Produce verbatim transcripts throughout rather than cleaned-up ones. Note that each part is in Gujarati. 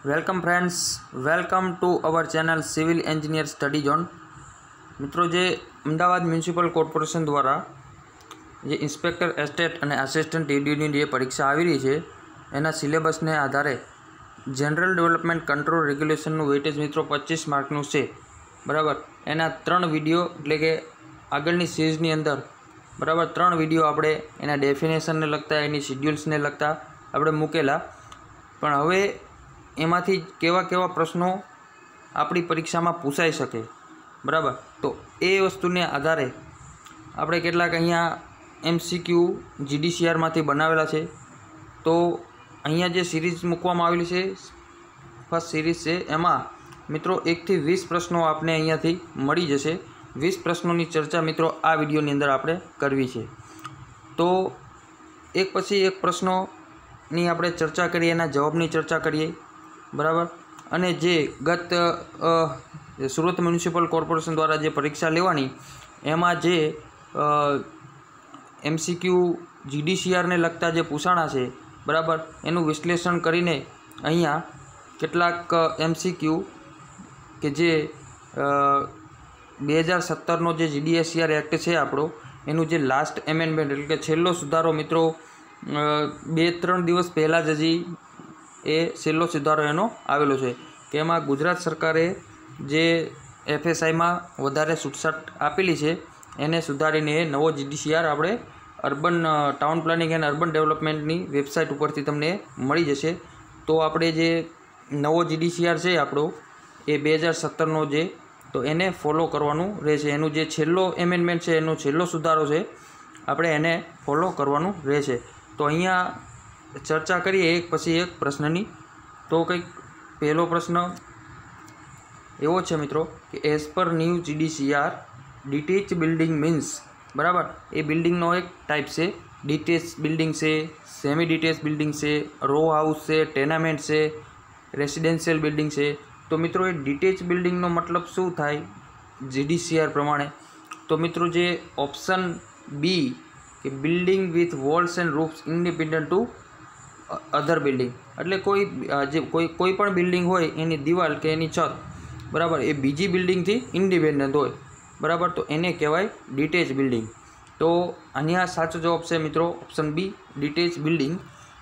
Welcome friends, welcome to our channel civil engineer study zone. મિત્રો, જે અમદાવાદ મ્યુનિસિપલ કોર્પોરેશન દ્વારા જે ઇન્સ્પેક્ટર એસ્ટેટ અને આસિસ્ટન્ટ ટીડીઓની જે પરીક્ષા આવી રહી છે એના સિલેબસને આધારે જનરલ ડેવલપમેન્ટ કંટ્રોલ રેગ્યુલેશનનું વેઇટેજ મિત્રો પચીસ માર્કનું છે. બરાબર, એના ત્રણ વિડીયો એટલે કે આગળની સિરીઝની અંદર બરાબર ત્રણ વિડીયો આપણે એના ડેફિનેશનને લગતા, એની શિડ્યુલ્સને લગતા આપણે મૂકેલા. પણ હવે એમાંથી કેવા કેવા પ્રશ્નો આપણી પરીક્ષામાં પૂછાઈ શકે, બરાબર, તો એ વસ્તુને આધારે આપણે કેટલાક અહીંયા એમસીક્યુ જીડીસીઆરમાંથી બનાવેલા છે. તો અહીંયા જે સિરીઝ મૂકવામાં આવેલી છે, ફર્સ્ટ સિરીઝ છે, એમાં મિત્રો એકથી વીસ પ્રશ્નો આપને અહીંયાથી મળી જશે. વીસ પ્રશ્નોની ચર્ચા મિત્રો આ વિડીયોની અંદર આપણે કરવી છે. તો એક પછી એક પ્રશ્નોની આપણે ચર્ચા કરીએ, એના જવાબની ચર્ચા કરીએ, બરાબર. અને જે ગત સુરત મ્યુનિસિપલ કોર્પોરેશન દ્વારા જે પરીક્ષા લેવાની એમાં જે એમસીક્યુ જીડીસીઆરને લગતા જે પૂછાણા છે, બરાબર, એનું વિશ્લેષણ કરીને અહીંયા કેટલાક એમસીક્યુ કે જે બે હજાર સત્તરનો જે જીડીએસસીઆર એક્ટ છે આપણો, એનું જે લાસ્ટ એમેન્ડમેન્ટ એટલે કે છેલ્લો સુધારો મિત્રો બે ત્રણ દિવસ પહેલાં જ હજી એ છેલ્લો સુધારો એનો આવેલો છે કે એમાં ગુજરાત સરકારે જે એફએસઆઈમાં વધારે છૂટછાટ આપેલી છે એને સુધારીને એ નવો જીડીસીઆર આપણે urban town planning and urban ડેવલપમેન્ટની વેબસાઇટ ઉપરથી તમને મળી જશે. તો આપણે જે નવો જીડીસીઆર છે આપણો એ બે હજાર સત્તરનો જે, તો એને ફોલો કરવાનું રહેશે. એનું જે છેલ્લો એમેન્ડમેન્ટ છે, એનો છેલ્લો સુધારો છે, આપણે એને ફોલો કરવાનું રહેશે. તો અહીંયા ચર્ચા કરીએ એક પછી એક પ્રશ્નની. તો કંઈક પહેલો પ્રશ્ન એવો છે મિત્રો કે as per new GDCR detach building means, બરાબર, એ બિલ્ડિંગનો એક ટાઈપ છે. ડિટેચ બિલ્ડિંગ છે, સેમી ડિટેચ બિલ્ડિંગ છે, રો હાઉસ છે, ટેનામેન્ટ છે, રેસિડેન્શિયલ બિલ્ડિંગ છે. તો મિત્રો એ ડિટેચ બિલ્ડિંગનો મતલબ શું થાય જીડીસીઆર પ્રમાણે? તો મિત્રો જે ઓપ્શન બી કે building with walls and roofs independent to other building, એટલે કોઈ જે કોઈ કોઈ પણ બિલ્ડિંગ હોય એની દિવાલ કે એની છત, બરાબર, એ બીજી બિલ્ડિંગથી ઇન્ડિપેન્ડન્ટ હોય, બરાબર, તો એને કહેવાય ડિટેચ બિલ્ડિંગ. તો અહીંયા સાચો જવાબ છે મિત્રો ઓપ્શન બી, ડિટેચ બિલ્ડિંગ.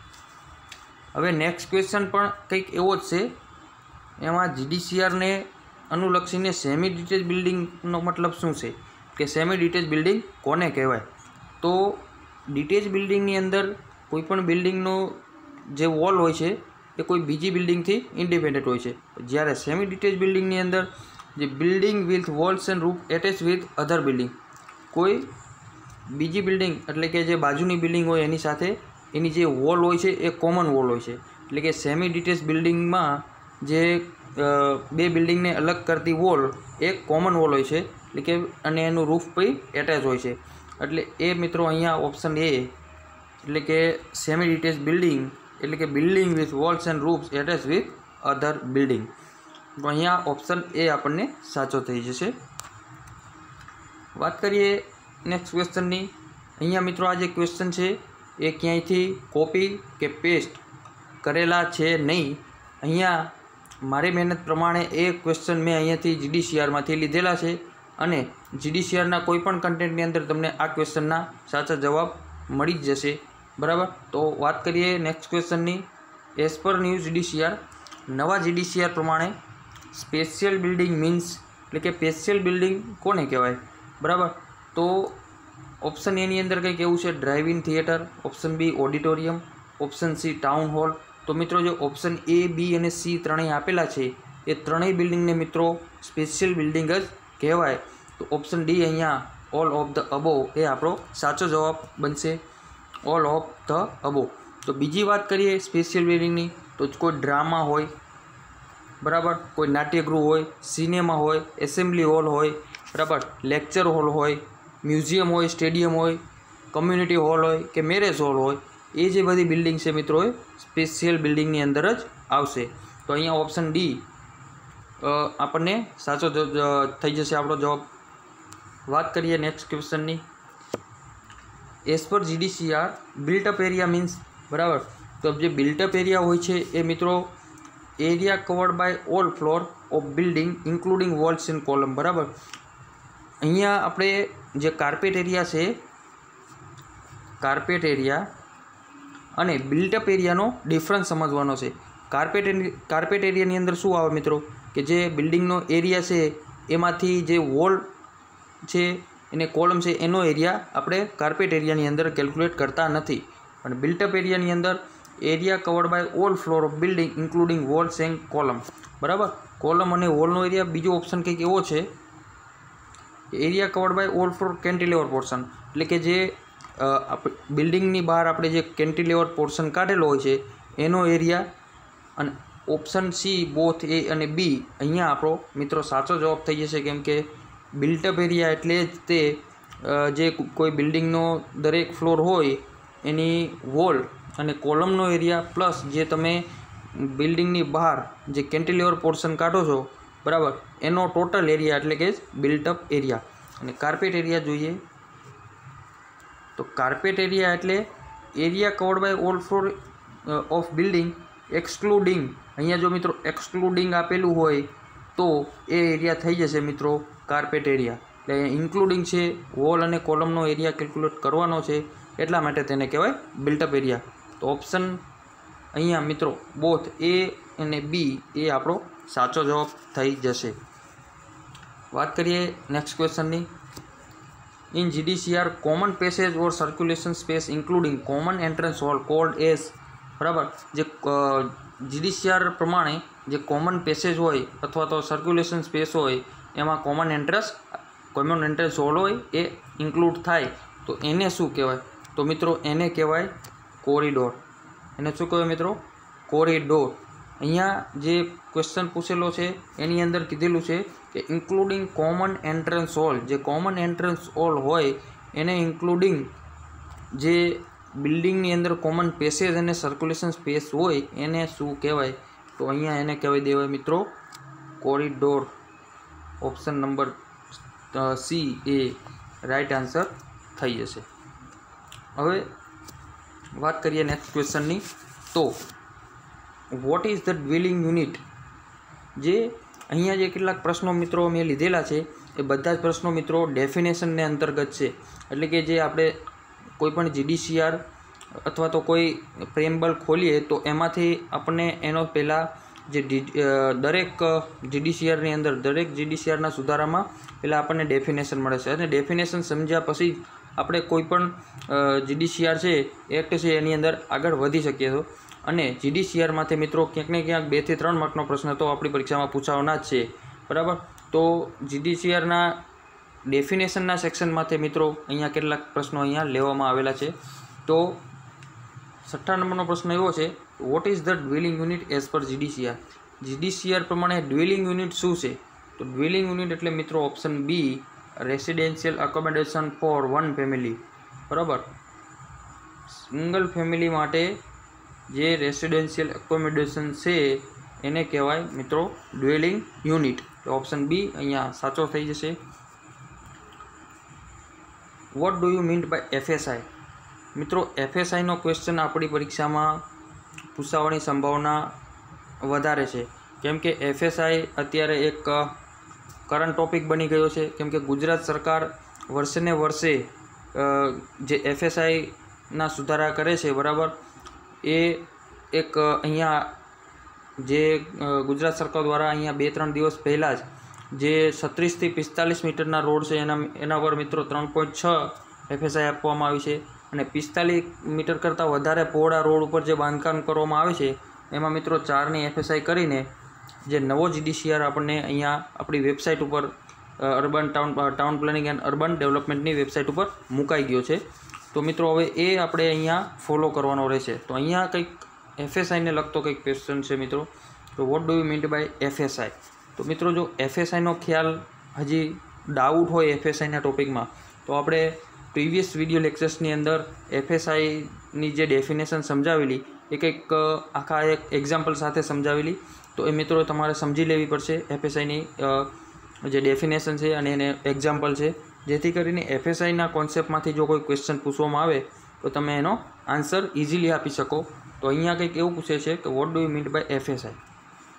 હવે નેક્સ્ટ ક્વેશ્ચન પણ કંઈક એવો જ છે. એમાં જીડીસીઆરને અનુલક્ષીને સેમી ડિટેચ બિલ્ડિંગનો મતલબ શું છે કે સેમી ડિટેચ બિલ્ડિંગ કોને કહેવાય? તો ડિટેચ બિલ્ડિંગની અંદર કોઈ પણ બિલ્ડિંગનો જે વોલ હોય છે એ કોઈ બીજી બિલ્ડિંગથી ઇન્ડિપેન્ડન્ટ હોય છે. જ્યારે સેમી ડિટેચ બિલ્ડિંગની અંદર જે building with walls and roof attach with other building, કોઈ બીજી બિલ્ડિંગ એટલે કે જે બાજુની બિલ્ડિંગ હોય એની સાથે એની જે વોલ હોય છે એ કોમન વોલ હોય છે. એટલે કે સેમી ડિટેચ બિલ્ડિંગમાં જે બે બિલ્ડિંગને અલગ કરતી વોલ એ કોમન વોલ હોય છે, એટલે કે અને એનું રૂફ પછી એટેચ હોય છે. એટલે એ મિત્રો અહીંયા ઓપ્શન એ એટલે કે સેમી ડિટેચ બિલ્ડિંગ એટલે કે building with walls and roofs attach with other building. તો અહીંયા ઓપ્શન એ આપણને સાચો થઈ જશે. વાત કરીએ નેક્સ્ટ ક્વેશ્ચનની. અહીંયા મિત્રો આ જે ક્વેશ્ચન છે એ ક્યાંયથી કોપી કે પેસ્ટ કરેલા છે નહીં. અહીંયા મારી મહેનત પ્રમાણે એ ક્વેશ્ચન મેં અહીંયાથી જીડીસીઆરમાંથી લીધેલા છે અને જીડીસીઆરના કોઈ પણ કન્ટેન્ટની અંદર તમને આ ક્વેશ્ચનના સાચા જવાબ મળી જ જશે, બરાબર. તો વાત કરીએ next ક્વેશ્ચનની. As per new GDCR, નવા જીડીસીઆર પ્રમાણે સ્પેશિયલ બિલ્ડિંગ મીન્સ એટલે કે સ્પેશિયલ બિલ્ડિંગ કોને કહેવાય, બરાબર. તો ઓપ્શન એની અંદર કંઈક એવું છે drive in theatre, option B auditorium, option C town hall. તો મિત્રો જે ઓપ્શન એ, બી અને સી ત્રણેય આપેલા છે એ ત્રણેય બિલ્ડિંગને મિત્રો સ્પેશિયલ બિલ્ડિંગ જ કહેવાય. તો ઓપ્શન ડી અહીંયા ઓલ ઓફ ધ અબોવ એ આપણો સાચો જવાબ બનશે, ઓલ ઓફ ધ અબોવ. તો બીજી વાત કરીએ સ્પેશિયલ બિલ્ડિંગની, તો કોઈ ડ્રામા હોય, બરાબર, કોઈ નાટ્યગૃહ હોય, સિનેમા હોય, એસેમ્બલી હોલ હોય, બરાબર, લેક્ચર હોલ હોય, મ્યુઝિયમ હોય, સ્ટેડિયમ હોય, કમ્યુનિટી હોલ હોય કે મેરેજ હોલ હોય, એ જે બધી બિલ્ડિંગ છે મિત્રો એ સ્પેશિયલ બિલ્ડિંગની અંદર જ આવશે. તો અહીંયા ઓપ્શન ડી આપણને સાચો થઈ જશે આપણો જવાબ. વાત કરીએ next ક્વેશ્ચનની. As per GDCR built up area means, બરાબર, તો જે બિલ્ટ અપ એરિયા હોય છે એ મિત્રો area covered by all floor of building including walls and column. બરાબર, અહીંયા આપણે જે કાર્પેટ એરિયા છે, કાર્પેટ એરિયા અને બિલ્ટઅપ એરિયાનો ડિફરન્સ સમજવાનો છે. કાર્પેટ કાર્પેટ એરિયાની અંદર શું આવે મિત્રો, કે જે બિલ્ડિંગનો એરિયા છે એમાંથી જે વોલ છે એને કોલમ છે એનો એરિયા આપણે કાર્પેટ એરિયાની અંદર કેલ્ક્યુલેટ કરતા નથી. અને બિલ્ટઅપ એરિયાની અંદર area covered by all floor of building including walls and column. બરાબર, કોલમ અને વોલનો એરિયા, બીજો ઓપ્શન કંઈક એવો છે, area covered by all floor cantilever portion, એટલે કે જે બિલ્ડિંગની બહાર આપણે જે કેન્ટિલેવર પોર્શન કાઢેલો હોય છે એનો એરિયા. અને ઓપ્શન સી બોથ એ અને બી અહીંયા આપણો મિત્રો સાચો જવાબ થઈ જશે, કેમ કે બિલ્ટઅપ એરિયા એટલે જ તે જે કોઈ બિલ્ડિંગનો દરેક ફ્લોર હોય એની વોલ અને કોલમનો એરિયા પ્લસ જે તમે બિલ્ડિંગની બહાર જે કેન્ટિલેવર પોર્શન કાઢો છો, બરાબર, એનો ટોટલ એરિયા એટલે કે built up. Area carpet area જોઈએ તો કાર્પેટ એરિયા એટલે area covered by all floor of building excluding, અહીંયા જો મિત્રો એક્સક્લુડિંગ આપેલું હોય તો એ એરિયા થઈ જશે મિત્રો કાર્પેટ એરિયા. એટલે ઇન્ક્લુડિંગ છે, વોલ અને કોલમનો એરિયા કેલ્ક્યુલેટ કરવાનો છે, એટલા માટે તેને કહેવાય બિલ્ટઅપ એરિયા. તો ઓપ્શન અહીંયા મિત્રો બોથ એ અને બી એ આપણો સાચો જવાબ થઈ જશે. વાત કરીએ નેક્સ્ટ ક્વેશ્ચનની. In GDCR common passage or circulation space including common entrance hall called as. બરાબર, જે જીડીસીઆર પ્રમાણે જે કોમન પેસેજ હોય અથવા તો સર્ક્યુલેશન સ્પેસ હોય એમાં common entrance common entrance hall હોય એ ઇન્ક્લુડ થાય તો એને શું કહેવાય? તો મિત્રો એને કહેવાય કોરિડોર. એને શું કહેવાય મિત્રો? કોરિડોર. અહીંયા જે ક્વેશ્ચન પૂછેલો છે એની અંદર કીધેલું છે કે ઇન્ક્લુડિંગ કોમન એન્ટ્રન્સ હોલ, જે કોમન એન્ટ્રન્સ હોલ હોય એને ઇન્ક્લુડિંગ જે બિલ્ડિંગની અંદર કોમન પેસેજ અને સર્ક્યુલેશન સ્પેસ હોય એને શું કહેવાય? તો અહીંયા એને કહેવાય દેવાય મિત્રો કોરિડોર. ઓપ્શન નંબર સી એ રાઈટ આન્સર થઈ જશે. હવે વાત કરીએ નેક્સ્ટ ક્વેશ્ચનની. તો what is the dwelling unit? જે અહીંયા જે કેટલાક પ્રશ્નો મિત્રો મેં લીધેલા છે એ બધા જ પ્રશ્નો મિત્રો ડેફિનેશનને અંતર્ગત છે. એટલે કે જે આપણે કોઈ પણ જીડીસીઆર અથવા તો કોઈ પ્રેમ્બલ ખોલીએ તો એમાંથી આપણને એનો પહેલાં જે દરેક જીડીસીઆરની અંદર દરેક જીડીસીઆરના સુધારામાં પહેલાં આપણને ડેફિનેશન મળે છે. અને ડેફિનેશન સમજ્યા પછી આપણે કોઈ પણ જીડીસીઆર છે એક્ટ છે એની અંદર આગળ વધી શકીએ છો. અને જીડીસીઆરમાંથી મિત્રો ક્યાંક ને ક્યાંક બેથી ત્રણ માર્કનો પ્રશ્ન તો આપણી પરીક્ષામાં પૂછાવાના જ છે. બરાબર, તો જીડીસીઆરના ડેફિનેશનના સેક્શનમાંથી મિત્રો અહીંયા કેટલાક પ્રશ્નો અહીંયા લેવામાં આવેલા છે. તો છઠ્ઠા નંબરનો પ્રશ્ન એવો છે, what is the dwelling unit as per GDCR? GDCR પ્રમાણે ડ્વેલિંગ યુનિટ શું છે? તો ડ્વેલિંગ યુનિટ એટલે મિત્રો option B residential accommodation for one family. બરાબર, સિંગલ ફેમિલી માટે જે રેસિડેન્શિયલ એકોમોડેશન છે એને કહેવાય મિત્રો ડ્વેલિંગ યુનિટ. તો ઓપ્શન બી અહીંયા સાચો થઈ જશે. What do you mean by FSI? મિત્રો એફએસઆઈનો ક્વેશ્ચન આપણી પરીક્ષામાં પૂછાવાની સંભાવના વધારે છે, કેમ કે એફએસઆઈ અત્યારે એક કરંટ ટોપિક બની ગયો છે. કેમ કે ગુજરાત સરકાર વર્ષે ને વર્ષે જે એફએસઆઈના સુધારા કરે છે, બરાબર, એ એક અહીંયા જે ગુજરાત સરકાર દ્વારા અહીંયા બે ત્રણ દિવસ પહેલાં જ જે છત્રીસથી પિસ્તાલીસ મીટરના રોડ છે એના એના પર મિત્રો ત્રણ પોઈન્ટ છ એફએસઆઈ આપવામાં આવી છે. અને પિસ્તાલીસ મીટર કરતાં વધારે પહોળા રોડ ઉપર જે બાંધકામ કરવામાં આવે છે એમાં મિત્રો ચારની એફએસઆઈ કરીને જે નવો જીડીસીઆર આપણને અહીંયા આપણી વેબસાઇટ ઉપર urban town town planning and urban ડેવલપમેન્ટની વેબસાઇટ ઉપર મુકાઈ ગયો છે. તો મિત્રો હવે એ આપણે અહીંયા ફોલો કરવાનો રહેશે. તો અહીંયા કંઈક એફએસઆઈને લગતો કંઈક ક્વેશ્ચન છે મિત્રો. તો what do you mean by FSI? તો મિત્રો જો એફએસઆઈનો ખ્યાલ હજી ડાઉટ હોય એફએસઆઈના ટોપિકમાં તો આપણે પ્રીવિયસ વિડીયો લેક્ચર્સની અંદર એફએસઆઈની જે ડેફિનેશન સમજાવેલી એ કંઈક આખા એક એક્ઝામ્પલ સાથે સમજાવેલી. તો એ મિત્રો તમારે સમજી લેવી પડશે એફએસઆઈની જે ડેફિનેશન છે અને એને એક્ઝામ્પલ છે, જેથી કરીને એફએસઆઈના કોન્સેપ્ટમાંથી જો કોઈ ક્વેશ્ચન પૂછવામાં આવે તો તમે એનો આન્સર ઇઝીલી આપી શકો. તો અહીંયા કંઈક એવું પૂછે છે કે what do you mean by FSI?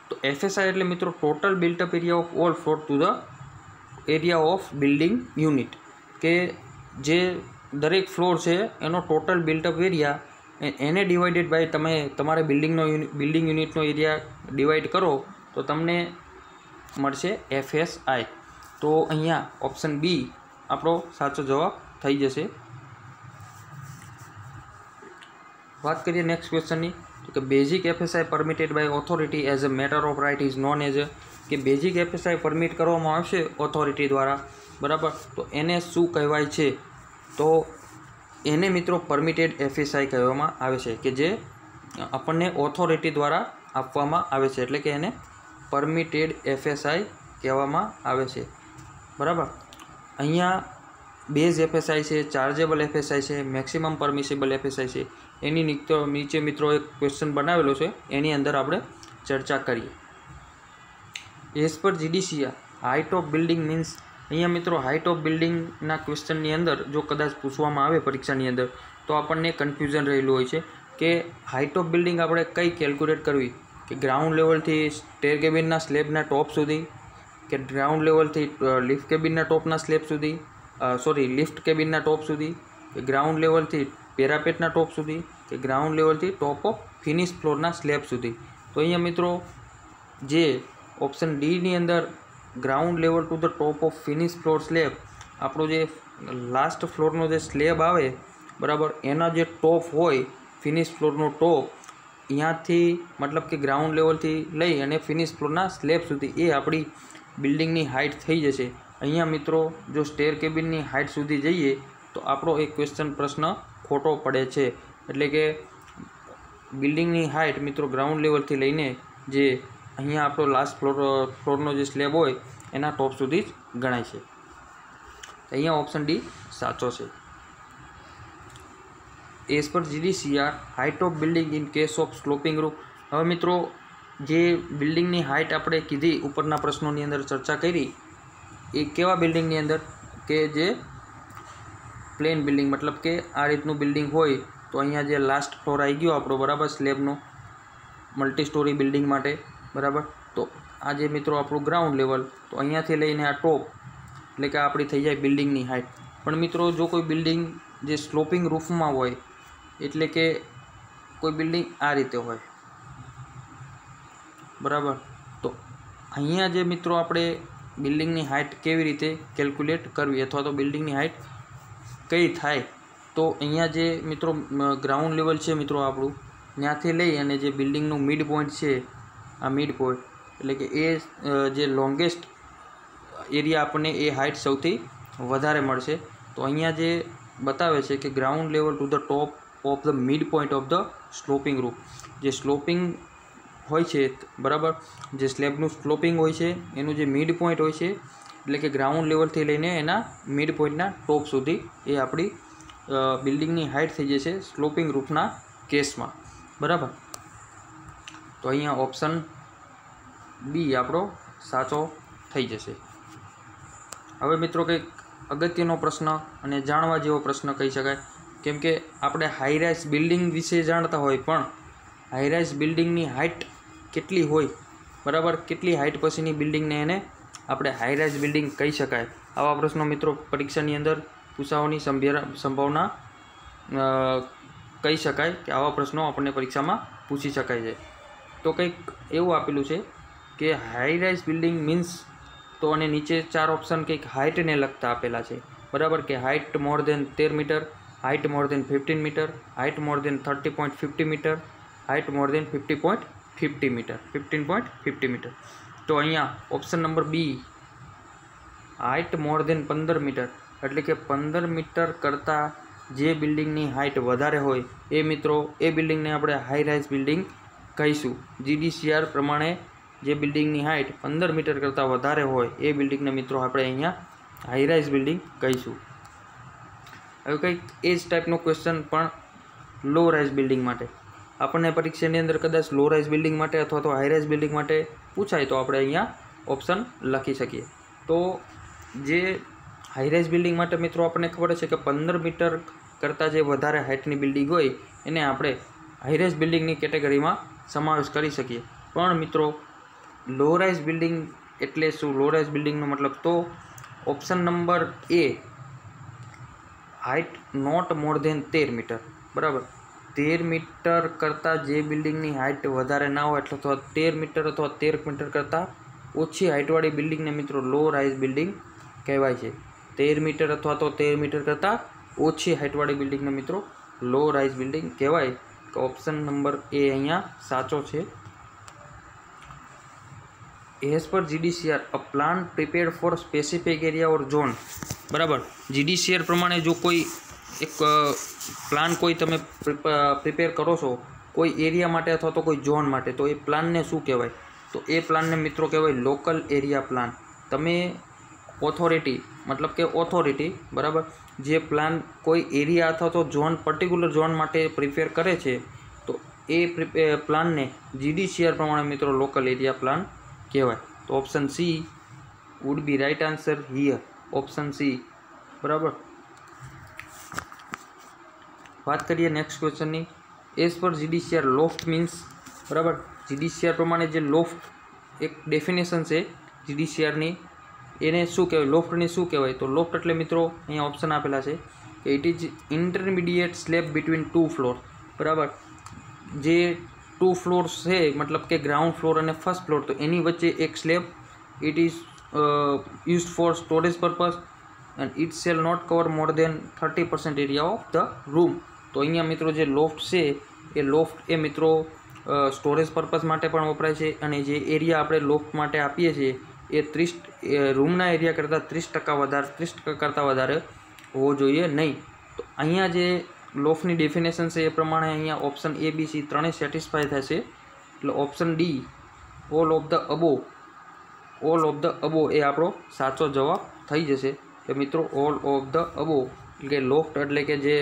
તો એફએસઆઈ એટલે મિત્રો total built up area of all floor to the area of building unit, કે જે દરેક ફ્લોર છે એનો ટોટલ બિલ્ટઅપ એરિયા એને ડિવાઇડેડ બાય તમે તમારે બિલ્ડિંગનો બિલ્ડિંગ યુનિટનો એરિયા ડિવાઈડ કરો તો તમને મળશે એફએસઆઈ. તો અહીંયા ઓપ્શન બી આપણો સાચો જવાબ થઈ જશે. વાત કરીએ નેક્સ્ટ ક્વેશ્ચનની, તો કે basic FSI permitted by authority as a matter of right is known as a, કે બેઝિક એફએસઆઈ પરમિટ કરવામાં આવશે ઓથોરિટી દ્વારા, બરાબર, તો એને શું કહેવાય છે? તો એને મિત્રો પરમિટેડ એફએસઆઈ કહેવામાં આવે છે, કે જે આપણને ઓથોરિટી દ્વારા આપવામાં આવે છે, એટલે કે એને પરમિટેડ એફએસઆઈ કહેવામાં આવે છે, બરાબર. અહીંયા બેઝ એફએસઆઈ છે, ચાર્જેબલ એફએસઆઈ છે, મેક્સિમમ પરમિસિબલ એફએસઆઈ છે, એની નીચે મિત્રો એક ક્વેશ્ચન બનાવેલો છે, એની અંદર આપણે ચર્ચા કરીએ. As per GDCR height of building means, અહીંયા મિત્રો હાઇટ ઓફ બિલ્ડિંગના ક્વેશ્ચનની અંદર જો કદાચ પૂછવામાં આવે પરીક્ષાની અંદર તો આપણને કન્ફ્યુઝન રહેલું હોય છે કે હાઇટ ઓફ બિલ્ડિંગ આપણે કઈ કેલ્ક્યુલેટ કરવી, કે ગ્રાઉન્ડ લેવલથી સ્ટેર કેબિનના સ્લેબના ટોપ સુધી, કે ગ્રાઉન્ડ લેવલથી લિફ્ટ કેબિનના ટોપના સ્લેબ સુધી, સોરી લિફ્ટ કેબિનના ટોપ સુધી, કે ગ્રાઉન્ડ લેવલથી પેરાપેટના ટોપ સુધી, કે ગ્રાઉન્ડ લેવલથી ટોપ ઓફ ફિનિશ ફ્લોરના સ્લેબ સુધી. તો અહીંયા મિત્રો જે ઓપ્શન ડીની અંદર ground level to the top of finish floor slab, આપણો જે લાસ્ટ ફ્લોરનો જે સ્લેબ આવે, બરાબર, એના જે ટોપ હોય ફિનિશ ફ્લોરનો ટોપ, અહીંયાથી મતલબ કે ગ્રાઉન્ડ લેવલથી લઈ અને ફિનિશ ફ્લોરના સ્લેબ સુધી એ આપણી બિલ્ડિંગની હાઇટ થઈ જશે. અહીંયા મિત્રો જો સ્ટેર કેબિનની હાઇટ સુધી જઈએ તો આપણો એક ક્વેશ્ચન પ્રશ્ન ખોટો પડે છે, એટલે કે બિલ્ડિંગની હાઇટ મિત્રો ગ્રાઉન્ડ લેવલથી લઈને જે અહીંયા આપણો લાસ્ટ ફ્લોર ફ્લોરનો જે સ્લેબ હોય એના ટોપ સુધી જ ગણાય છે. અહીંયા ઓપ્શન ડી સાચો છે. As per GDCR height of building in case of sloping roof. હવે મિત્રો જે બિલ્ડિંગની હાઇટ આપણે કીધી ઉપરના પ્રશ્નોની અંદર ચર્ચા કરી, એ કેવા બિલ્ડિંગની અંદર, કે જે પ્લેન બિલ્ડિંગ, મતલબ કે આ રીતનું બિલ્ડિંગ હોય તો અહીંયા જે લાસ્ટ ફ્લોર આવી ગયો આપણો, બરાબર, સ્લેબનો મલ્ટી સ્ટોરી બિલ્ડિંગ માટે, બરાબર. તો આ જે મિત્રો આપણું ગ્રાઉન્ડ લેવલ, તો અહીંયાથી લઈને આ ટોપ, એટલે કે આપણી થઈ જાય બિલ્ડિંગની હાઇટ. પણ મિત્રો જો કોઈ બિલ્ડિંગ જે સ્લોપિંગ રૂફમાં હોય, એટલે કે કોઈ બિલ્ડિંગ આ રીતે હોય, બરાબર, તો અહીંયા જે મિત્રો આપણે બિલ્ડિંગની હાઇટ કેવી રીતે કેલ્ક્યુલેટ કરવી અથવા તો બિલ્ડિંગની હાઇટ કઈ થાય, તો અહીંયા જે મિત્રો ગ્રાઉન્ડ લેવલ છે મિત્રો આપણું, ત્યાંથી લઈ અને જે બિલ્ડિંગનું મિડ પોઈન્ટ છે, આ મિડ પોઈન્ટ, એટલે કે એ જે લોંગેસ્ટ એરિયા આપણને એ હાઇટ સૌથી વધારે મળશે. તો અહીંયા જે બતાવે છે કે ground level to the top of the mid point of the sloping roof, જે સ્લોપિંગ હોય છે, બરાબર, જે સ્લેબનું સ્લોપિંગ હોય છે એનું જે મિડ પોઈન્ટ હોય છે, એટલે કે ગ્રાઉન્ડ લેવલથી લઈને એના મિડ પોઈન્ટના ટોપ સુધી એ આપણી બિલ્ડિંગની હાઇટ થઈ જશે સ્લોપિંગ રૂફના કેસમાં, બરાબર. તો અહીંયા ઓપ્શન બી આપણો સાચો થઈ જશે. હવે મિત્રો કંઈક અગત્યનો પ્રશ્ન અને જાણવા જેવો પ્રશ્ન કહી શકાય, કેમ કે આપણે હાઈરાઇઝ બિલ્ડિંગ વિશે જાણતા હોય પણ હાઈરાઇઝ બિલ્ડિંગની હાઇટ કેટલી હોય, બરાબર, કેટલી હાઇટ પછીની બિલ્ડિંગને એને આપણે હાઈરાઇઝ બિલ્ડિંગ કહી શકાય. આવા પ્રશ્નો મિત્રો પરીક્ષાની અંદર પૂછાવાની સંભાવના કહી શકાય કે આવા પ્રશ્નો આપણને પરીક્ષામાં પૂછી શકાય છે. તો કંઈક એવું આપેલું છે કે હાઈરાઇઝ બિલ્ડિંગ મીન્સ, તો અને નીચે ચાર ઓપ્શન કંઈક હાઇટને લગતા આપેલા છે, બરાબર, કે હાઇટ મોર દેન તેર metre, height more than fifteen metre, height more than thirty point fifty metre, height more than fifty point fifty metre fifteen point fifty metre. તો અહીંયા option number B height more than પંદર મીટર, એટલે કે પંદર મીટર કરતાં જે બિલ્ડિંગની હાઇટ વધારે હોય એ મિત્રો એ બિલ્ડિંગને આપણે હાઈ રાઇઝ બિલ્ડિંગ કહીશું. જીડીસીઆર પ્રમાણે જે બિલ્ડિંગની હાઇટ પંદર મીટર કરતાં વધારે હોય એ બિલ્ડિંગને મિત્રો આપણે અહીંયા હાઈ રાઇઝ બિલ્ડિંગ કહીશું. હવે કંઈક એ જ ટાઈપનો ક્વેશ્ચન પણ લો રાઇઝ બિલ્ડિંગ માટે આપણને પરીક્ષાની અંદર કદાચ લો રાઇઝ બિલ્ડિંગ માટે અથવા તો હાઈ રાઇઝ બિલ્ડિંગ માટે પૂછાય તો આપણે અહીંયા ઓપ્શન લખી શકીએ. તો જે હાઈ રાઇઝ બિલ્ડિંગ માટે મિત્રો આપણને ખબર છે કે પંદર મીટર કરતાં જે વધારે હાઇટની બિલ્ડિંગ હોય એને આપણે હાઈ રાઇઝ બિલ્ડિંગની કેટેગરીમાં સમાવેશ કરી શકીએ. પણ મિત્રો લો રાઇઝ બિલ્ડિંગ એટલે શું? લો રાઇઝ બિલ્ડિંગનો મતલબ તો option number A, height not more than તેર મીટર, બરાબર. તેર મીટર કરતાં જે બિલ્ડિંગની હાઇટ વધારે ના હોય એટલે અથવા તેર મીટર અથવા તેર મીટર કરતાં ઓછી હાઇટવાળી બિલ્ડિંગને મિત્રો લો રાઇઝ બિલ્ડિંગ કહેવાય છે. તેર મીટર અથવા તો તેર મીટર કરતાં ઓછી હાઇટવાળી બિલ્ડિંગને મિત્રો લો રાઇઝ બિલ્ડિંગ કહેવાય. તો ઓપ્શન નંબર એ અહીંયા સાચો છે. As per GDCR a plan prepared for specific area or zone, બરાબર. જીડીસીઆર પ્રમાણે જો કોઈ એક પ્લાન કોઈ તમે પ્રિપેર કરો છો કોઈ એરિયા માટે અથવા તો કોઈ ઝોન માટે, તો એ પ્લાનને શું કહેવાય? તો એ પ્લાનને મિત્રો કહેવાય લોકલ એરિયા પ્લાન. તમે ઓથોરિટી મતલબ કે ઓથોરિટી, બરાબર, જે પ્લાન કોઈ એરિયા અથવા તો ઝોન પર્ટિક્યુલર ઝોન માટે પ્રિપેર કરે છે તો એ પ્લાનને જીડીસીઆર પ્રમાણે મિત્રો લોકલ એરિયા પ્લાન કહેવાય. તો option C would be right answer here. Option C, બરાબર. વાત કરીએ next ક્વેશ્ચનની. As per GDCR loft means, બરાબર. જીડીસીઆર પ્રમાણે જે લોફ્ટ એક ડેફિનેશન છે જીડીસીઆરની, એને શું કહેવાય? લોફ્ટને શું કહેવાય? તો લોફ્ટ એટલે મિત્રો અહીંયા ઓપ્શન આપેલા છે કે it is intermediate slab between two floor, બરાબર. જે ટુ ફ્લોર્સ છે મતલબ કે ગ્રાઉન્ડ ફ્લોર અને ફર્સ્ટ ફ્લોર, તો એની વચ્ચે એક slab. It is used for storage purpose and it shall not cover more than thirty percent area of the room. તો અહીંયા મિત્રો જે લોફ્ટ છે એ લોફ્ટ એ મિત્રો સ્ટોરેજ પર્પઝ માટે પણ વપરાય છે અને જે એરિયા આપણે લોફ્ટ માટે આપીએ છીએ એ ત્રીસ રૂમના એરિયા કરતાં ત્રીસ ટકા વધારે ત્રીસ ટકા કરતાં વધારે હોવો જોઈએ નહીં. તો અહીંયા જે લોફ્ટની ડેફિનેશન છે એ પ્રમાણે અહીંયા ઓપ્શન એ બી સી ત્રણેય સેટિસ્ફાય થશે. એટલે option D all of the above all of the above એ આપણો સાચો જવાબ થઈ જશે. કે મિત્રો ઓલ ઓફ ધ અબો એટલે કે લોફ્ટ એટલે કે જે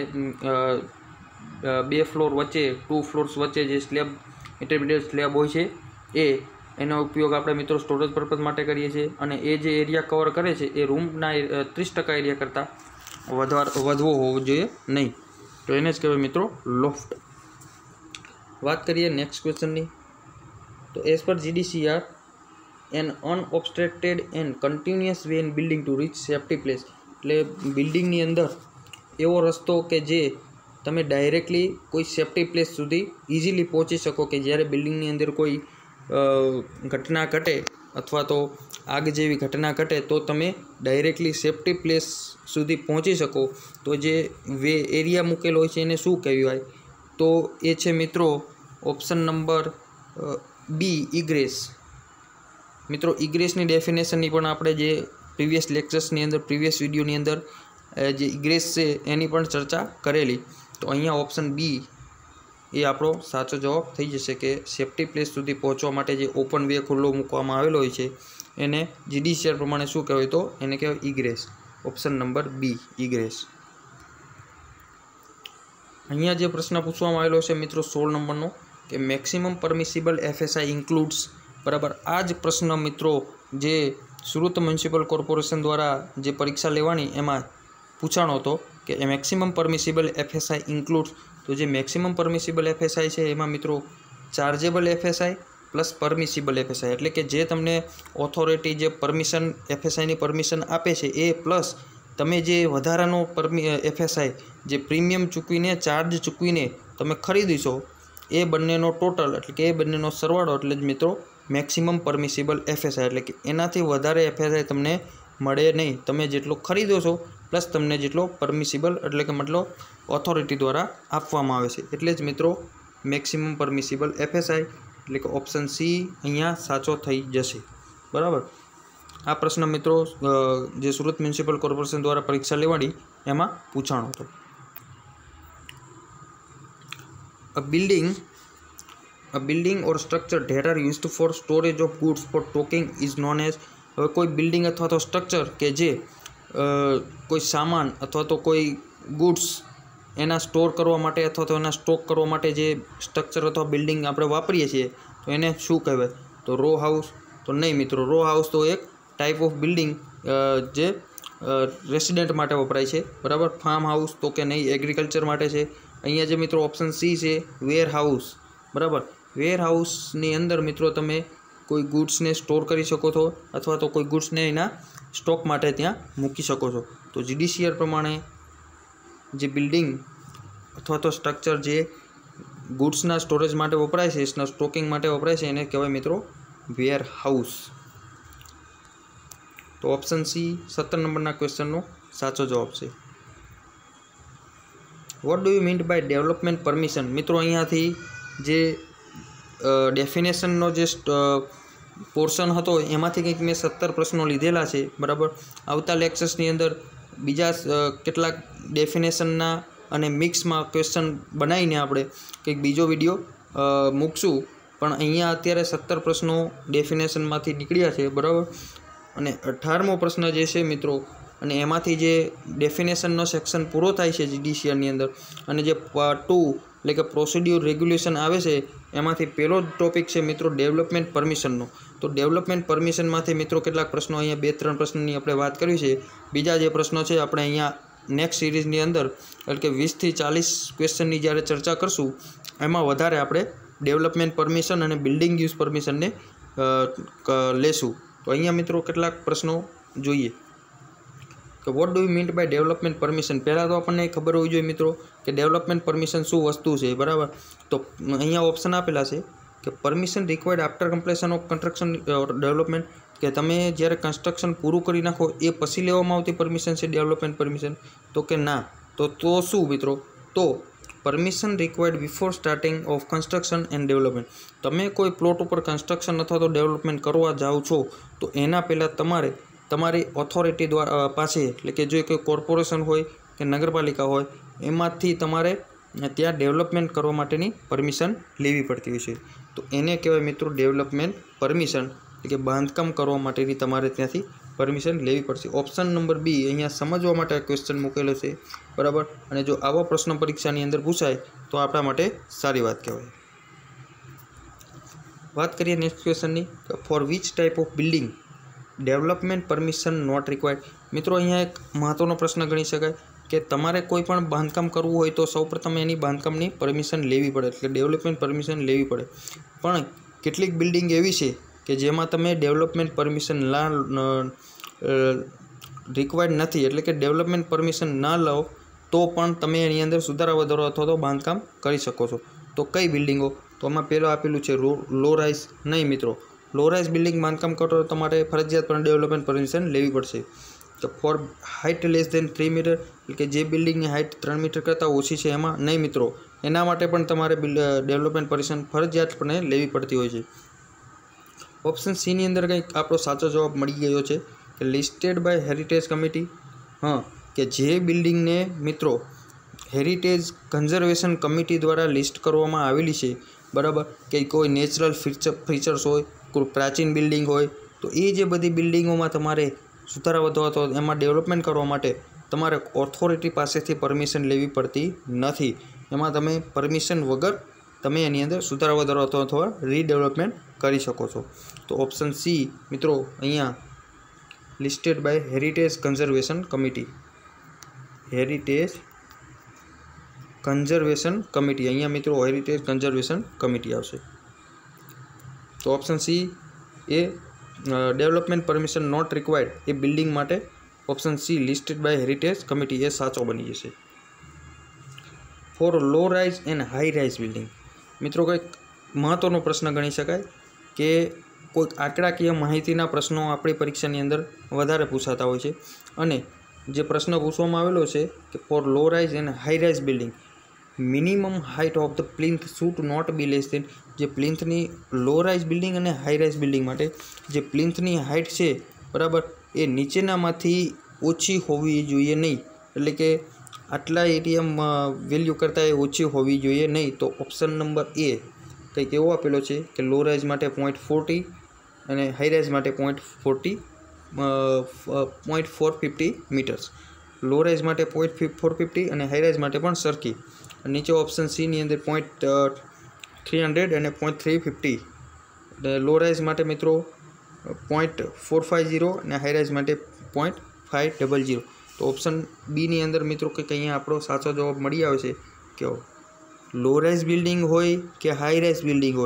બે ફ્લોર વચ્ચે ટુ ફ્લોર્સ વચ્ચે જે સ્લેબ ઇન્ટરમીડિયેટ સ્લેબ હોય છે એ એનો ઉપયોગ આપણે મિત્રો સ્ટોરેજ પર્પઝ માટે કરીએ છીએ અને એ જે એરિયા કવર કરે છે એ રૂમના ત્રીસ ટકા એરિયા કરતાં વધવા વધવો હોવો જોઈએ નહીં. તો એને જ કહેવાય મિત્રો લોફ્ટ. વાત કરીએ નેક્સ્ટ ક્વેશ્ચનની. તો as per GDCR an unobstructed and continuous way in building to reach safety place, એટલે બિલ્ડિંગની અંદર એવો રસ્તો કે જે તમે ડાયરેક્ટલી કોઈ સેફ્ટી પ્લેસ સુધી ઇઝીલી પહોંચી શકો, કે જ્યારે બિલ્ડિંગની અંદર કોઈ ઘટના ઘટે અથવા તો આગ જેવી ઘટના ઘટે તો તમે ડાયરેક્ટલી સેફ્ટી પ્લેસ સુધી પહોંચી શકો. તો જે વે એરિયા મૂકેલો હોય છે એને શું કહેવાય? તો એ છે મિત્રો ઓપ્શન નંબર બી ઇગ્રેસ. મિત્રો ઇગ્રેસની ડેફિનેશનની પણ આપણે જે પ્રીવિયસ લેક્ચર્સની અંદર પ્રીવિયસ વિડીયોની અંદર જે ઇગ્રેસ છે એની પણ ચર્ચા કરેલી. તો અહીંયા ઓપ્શન બી એ આપણો સાચો જવાબ થઈ જશે કે સેફ્ટી પ્લેસ સુધી પહોંચવા માટે જે ઓપન વે ખુલ્લો મૂકવામાં આવેલો હોય છે એને જીડીસીઆર પ્રમાણે શું કહેવાય? તો એને કહેવાય ઇગ્રેસ. ઓપ્શન નંબર બી ઇગ્રેસ. અહીંયા જે પ્રશ્ન પૂછવામાં આવેલો છે મિત્રો સોળ નંબરનો કે મેક્સિમમ પરમિસિબલ એફએસઆઈ ઇન્ક્લુડ્સ, બરાબર. આ જ પ્રશ્ન મિત્રો જે સુરત મ્યુનિસિપલ કોર્પોરેશન દ્વારા જે પરીક્ષા લેવાની એમાં પૂછાણો હતો કે મેક્સિમમ પરમિસિબલ એફએસઆઈ ઇન્ક્લુડ્સ. તો જે મેક્સિમમ પરમિસિબલ એફએસઆઈ છે એમાં મિત્રો chargeable FSI plus permissible FSI, એટલે કે જે તમને ઓથોરિટી જે પરમિશન એફએસઆઈની પરમિશન આપે છે એ પ્લસ તમે જે વધારાનો પરમિ એફએસઆઈ જે પ્રીમિયમ ચૂકવીને ચાર્જ ચૂકવીને તમે ખરીદીશો એ બંનેનો ટોટલ એટલે કે એ બંનેનો સરવાળો એટલે જ મિત્રો મેક્સિમમ પરમિસિબલ એફએસઆઈ, એટલે કે એનાથી વધારે એફએસઆઈ તમને મળે નહીં. તમે જેટલો ખરીદો છો પ્લસ તમને જેટલો પરમિસિબલ એટલે કે મતલબ ઓથોરિટી દ્વારા આપવામાં આવે છે એટલે જ મિત્રો મેક્સિમમ પરમિસિબલ એફએસઆઈ, એટલે કે ઓપ્શન સી અહીંયા સાચો થઈ જશે, બરાબર. આ પ્રશ્ન મિત્રો જે સુરત મ્યુનિસિપલ કોર્પોરેશન દ્વારા પરીક્ષા લેવાની એમાં પૂછાણો હતો. A building a building or structure that are used for storage of goods for talking is known as. હવે કોઈ બિલ્ડિંગ અથવા તો સ્ટ્રક્ચર કે જે કોઈ સામાન અથવા તો કોઈ ગુડ્સ એના સ્ટોર કરવા માટે અથવા તો એના સ્ટોક કરવા માટે જે સ્ટ્રક્ચર અથવા બિલ્ડિંગ આપણે વાપરીએ છીએ તો એને શું કહેવાય? તો રો હાઉસ. તો નહીં મિત્રો, રો હાઉસ તો એક ટાઈપ ઓફ બિલ્ડિંગ જે રેસિડેન્ટ માટે વપરાય છે, બરાબર. ફાર્મ હાઉસ તો કે નહીં, એગ્રીકલ્ચર માટે છે. અહીંયા જે મિત્રો ઓપ્શન સી છે વેર હાઉસ, બરાબર. વેર હાઉસની અંદર મિત્રો તમે કોઈ ગુડ્સને સ્ટોર કરી શકો છો અથવા તો કોઈ ગુડ્સને એના સ્ટોક માટે ત્યાં મૂકી શકો છો. તો જીડીસીઆર પ્રમાણે જે બિલ્ડિંગ અથવા તો સ્ટ્રક્ચર જે ગુડ્સના સ્ટોરેજ માટે વપરાય છે, એના સ્ટોકિંગ માટે વપરાય છે, એને કહેવાય મિત્રો વેર હાઉસ. તો ઓપ્શન સી સત્તર નંબરના ક્વેશ્ચનનો સાચો જવાબ છે. What do you mean by development permission? મિત્રો અહીંયાથી જે ડેફિનેશનનો જે પોર્શન હતો એમાંથી કંઈક મેં સત્તર પ્રશ્નો લીધેલા છે, બરાબર. આવતા લેક્ચર્સની અંદર બીજા કેટલાક ડેફિનેશનના અને મિક્સમાં ક્વેશ્ચન બનાવીને આપણે કંઈક બીજો વિડીયો મૂકશું. પણ અહીંયા અત્યારે સત્તર પ્રશ્નો ડેફિનેશનમાંથી નીકળ્યા છે, બરાબર. અને અઢારમો પ્રશ્ન જે છે મિત્રો, અને એમાંથી જે ડેફિનેશનનો સેક્શન પૂરો થાય છે જીડીસીઆરની અંદર, અને જે ટુ એટલે કે પ્રોસિડ્યુર રેગ્યુલેશન આવે છે, એમાંથી પહેલો જ ટોપિક છે મિત્રો ડેવલપમેન્ટ પરમિશનનો. તો ડેવલપમેન્ટ પરમિશનમાંથી મિત્રો કેટલાક પ્રશ્નો અહીંયા બે ત્રણ પ્રશ્નની આપણે વાત કરી છે. બીજા જે પ્રશ્નો છે આપણે અહીંયા નેક્સ્ટ સિરીઝની અંદર એટલે કે વીસથી ચાલીસ ક્વેશ્ચનની જ્યારે ચર્ચા કરશું, એમાં વધારે આપણે ડેવલપમેન્ટ પરમિશન અને બિલ્ડિંગ યુઝ પરમિશનને લેશું. તો અહીંયા મિત્રો કેટલાક પ્રશ્નો જોઈએ કે what do you mean by development permission. પહેલાં તો આપણને ખબર હોવી જોઈએ મિત્રો કે ડેવલપમેન્ટ પરમિશન શું વસ્તુ છે, બરાબર. તો અહીંયા ઓપ્શન આપેલા છે કે permission required after completion of construction development, કે તમે જ્યારે કન્સ્ટ્રક્શન પૂરું કરી નાખો એ પછી લેવામાં આવતી પરમિશન છે ડેવલપમેન્ટ પરમિશન. તો કે ના. તો તો શું મિત્રો? તો permission required before starting of construction and development. તમે કોઈ પ્લોટ ઉપર કન્સ્ટ્રક્શન અથવા તો ડેવલપમેન્ટ કરવા જાઓ છો તો એના પહેલાં તમારે તમારી ઓથોરિટી દ્વારા પાસે એટલે કે જો કોઈ કોર્પોરેશન હોય કે નગરપાલિકા હોય એમાંથી તમારે ત્યાં ડેવલપમેન્ટ કરવા માટેની પરમિશન લેવી પડતી હોય છે. તો એને કહેવાય મિત્રો ડેવલપમેન્ટ પરમિશન, એટલે કે બાંધકામ કરવા માટેની તમારે ત્યાંથી પરમિશન લેવી પડશે. ઓપ્શન નંબર બી અહીંયા સમજવા માટે ક્વેશ્ચન મૂકેલો છે, બરાબર. અને જો આવો પ્રશ્ન પરીક્ષાની અંદર પૂછાય તો આપણા માટે સારી વાત કહેવાય. વાત કરીએ નેક્સ્ટ ક્વેશ્ચનની, for which type of building development permission not required. મિત્રો અહીંયા એક મહત્ત્વનો પ્રશ્ન ગણી શકાય કે તમારે કોઈ પણ બાંધકામ કરવું હોય તો સૌપ્રથમ એની બાંધકામની પરમિશન લેવી પડે, એટલે ડેવલપમેન્ટ પરમિશન લેવી પડે. પણ કેટલીક બિલ્ડિંગ એવી છે કે જેમાં તમે ડેવલપમેન્ટ પરમિશન ના રિક્વાયર્ડ નથી, એટલે કે ડેવલપમેન્ટ પરમિશન ના લો તો પણ તમે એની અંદર સુધારા વધારો અથવા તો બાંધકામ કરી શકો છો. તો કઈ બિલ્ડિંગો? તો આમાં પહેલું આપેલું છે લો રાઇઝ. નહીં મિત્રો, લો રાઇઝ બિલ્ડિંગ બાંધકામ કરો તો તમારે ફરજિયાત પણ ડેવલપમેન્ટ પરમિશન લેવી પડશે. તો for height less than three metre, એટલે કે જે બિલ્ડિંગની હાઇટ ત્રણ મીટર કરતાં ઓછી છે એમાં નહીં મિત્રો, એના માટે પણ તમારે ડેવલપમેન્ટ પરમિશન ફરજિયાતપણે લેવી પડતી હોય છે. ઓપ્શન સીની અંદર કંઈક આપણો સાચો જવાબ મળી ગયો છે કે લિસ્ટેડ બાય હેરિટેજ કમિટી. હા, કે જે બિલ્ડિંગને મિત્રો હેરિટેજ કન્ઝર્વેશન કમિટી દ્વારા લિસ્ટ કરવામાં આવેલી છે, બરાબર. કે કોઈ નેચરલ ફીચર ફીચર્સ હોય, કોઈ પ્રાચીન બિલ્ડિંગ હોય, તો એ જે બધી બિલ્ડિંગોમાં તમારે સુધારા વધારો અથવા એમાં ડેવલપમેન્ટ કરવા માટે તમારે ઓથોરિટી પાસેથી પરમિશન લેવી પડતી નથી. એમાં તમે પરમિશન વગર તમે એની અંદર સુધારા વધારો અથવા રીડેવલપમેન્ટ કરી શકો છો. તો ઓપ્શન સી મિત્રો અહીંયા listed by heritage conservation committee, heritage conservation committee, અહીંયા મિત્રો હેરિટેજ કન્ઝર્વેશન કમિટી આવશે. તો ઓપ્શન સી એ ડેવલપમેન્ટ પરમિશન નોટ રિક્વાયર્ડ એ બિલ્ડિંગ માટે option C listed by heritage committee એ સાચો બની જશે. For low rise and high rise building. મિત્રો કંઈક મહત્ત્વનો પ્રશ્ન ગણી શકાય કે કોઈક આંકડાકીય માહિતીના પ્રશ્નો આપણી પરીક્ષાની અંદર વધારે પૂછાતા હોય છે. અને જે પ્રશ્ન પૂછવામાં આવેલો છે કે for low rise and high rise building minimum height of the plinth should not be less than. જે પ્લિન્થની લો રાઇઝ બિલ્ડિંગ અને હાઈ રાઇઝ બિલ્ડિંગ માટે જે પ્લિન્થની હાઇટ છે, બરાબર, એ નીચેનામાંથી ઓછી હોવી જોઈએ નહીં, એટલે કે આટલા એરિયા વેલ્યુ કરતાં એ ઓછી હોવી જોઈએ નહીં. તો ઓપ્શન નંબર એ કંઈક એવો આપેલો છે કે લો રાઇઝ માટે પોઈન્ટ ફોર્ટી અને હાઈ રાઇઝ માટે point forty point four fifty metres. Low rise માટે પોઈન્ટ ફોર ફિફ્ટી અને હાઈ રાઇઝ માટે પણ સરખી. નીચે ઓપ્શન સીની અંદર પોઈન્ટ થ્રી હંડ્રેડ અને point three fifty. Low rise માટે મિત્રો પોઈન્ટ ફોર ફાઇવ ઝીરો અને હાઈ રાઇઝ માટે પોઈન્ટ ફાઇવ ડબલ ઝીરો. તો ઓપ્શન બીની અંદર મિત્રો કંઈક અહીંયા આપણો સાચો જવાબ મળી આવે છે કે લો રાઇઝ બિલ્ડિંગ હોય કે હાઈ રાઇઝ બિલ્ડિંગ હોય,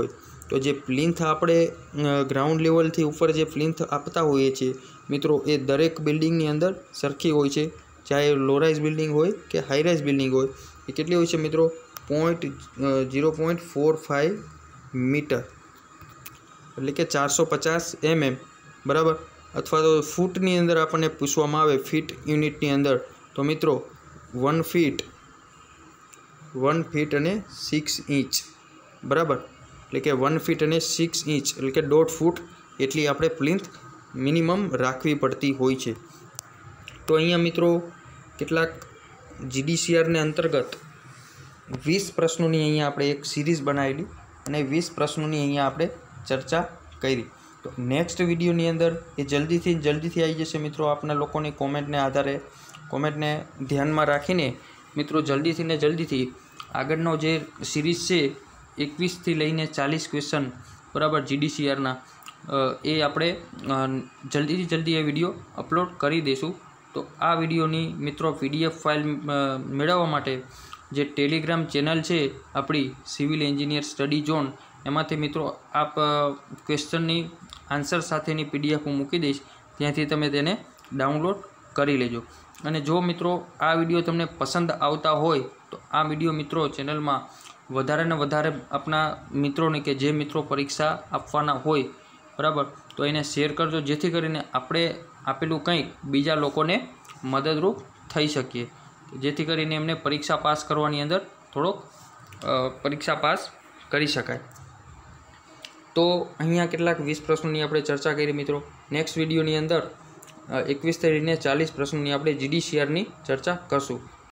તો જે પ્લિન્થ આપણે ગ્રાઉન્ડ લેવલથી ઉપર જે પ્લિન્થ આપતા હોઈએ છીએ મિત્રો, એ દરેક બિલ્ડિંગની અંદર સરખી હોય છે, ચાહે લો રાઇઝ બિલ્ડિંગ હોય કે હાઈ રાઇઝ બિલ્ડિંગ હોય. એ કેટલી હોય છે મિત્રો? Point zero point four five metre એટલે કે ચારસો પચાસ એમએમ, બરાબર. અથવા તો ફૂટની અંદર આપણને પૂછવામાં આવે ફીટ યુનિટની અંદર, તો મિત્રો વન ફીટ વન ફીટ અને સિક્સ ઇંચ, બરાબર. એટલે કે વન ફીટ અને સિક્સ ઇંચ એટલે કે દોઢ ફૂટ એટલી આપણે પ્લિન્થ મિનિમમ રાખવી પડતી હોય છે. તો અહીંયા મિત્રો કેટલાક જીડીસીઆરને અંતર્ગત વીસ પ્રશ્નોની અહીંયા આપણે એક સિરીઝ બનાવેલી અને વીસ પ્રશ્નોની અહીંયા આપણે ચર્ચા કરી. તો નેક્સ્ટ વિડીયોની અંદર એ જલ્દીથી જલ્દીથી આવી જશે મિત્રો. આપના લોકોની કોમેન્ટને આધારે, કોમેન્ટને ધ્યાનમાં રાખીને મિત્રો જલ્દીથી ને જલ્દીથી આગળનો જે સિરીઝ છે એકવીસથી લઈને ચાલીસ ક્વેશ્ચન, બરાબર, જીડીસીઆરના, એ આપણે જલ્દીથી જલ્દી એ વિડીયો અપલોડ કરી દઈશું. તો આ વિડીયોની મિત્રો પીડીએફ ફાઇલ મેળવવા માટે જે ટેલિગ્રામ ચેનલ છે આપણી સિવિલ એન્જિનિયર સ્ટડી ઝોન, એમાંથી મિત્રો આપ ક્વેશ્ચનની આન્સર સાથેની પીડીએફ હું મૂકી દઈશ, ત્યાંથી તમે તેને ડાઉનલોડ કરી લેજો. અને જો મિત્રો આ વિડીયો તમને પસંદ આવતા હોય તો આ વિડીયો મિત્રો ચેનલમાં વધારે ને વધારે આપણા મિત્રોને કે જે મિત્રો પરીક્ષા આપવાના હોય, બરાબર, તો એને શેર કરજો, જેથી કરીને આપણે આપેલું કંઈક બીજા લોકોને મદદરૂપ થઈ શકીએ, જેથી કરીને એમને પરીક્ષા પાસ કરવાની અંદર થોડોક પરીક્ષા પાસ કરી શકાય. તો અહીંયા કેટલાક વીસ પ્રશ્નોની આપણે ચર્ચા કરી મિત્રો. નેક્સ્ટ વિડીયોની અંદર એકવીસથી લઈને ચાલીસ પ્રશ્નોની આપણે જીડીસીઆરની ચર્ચા કરશું.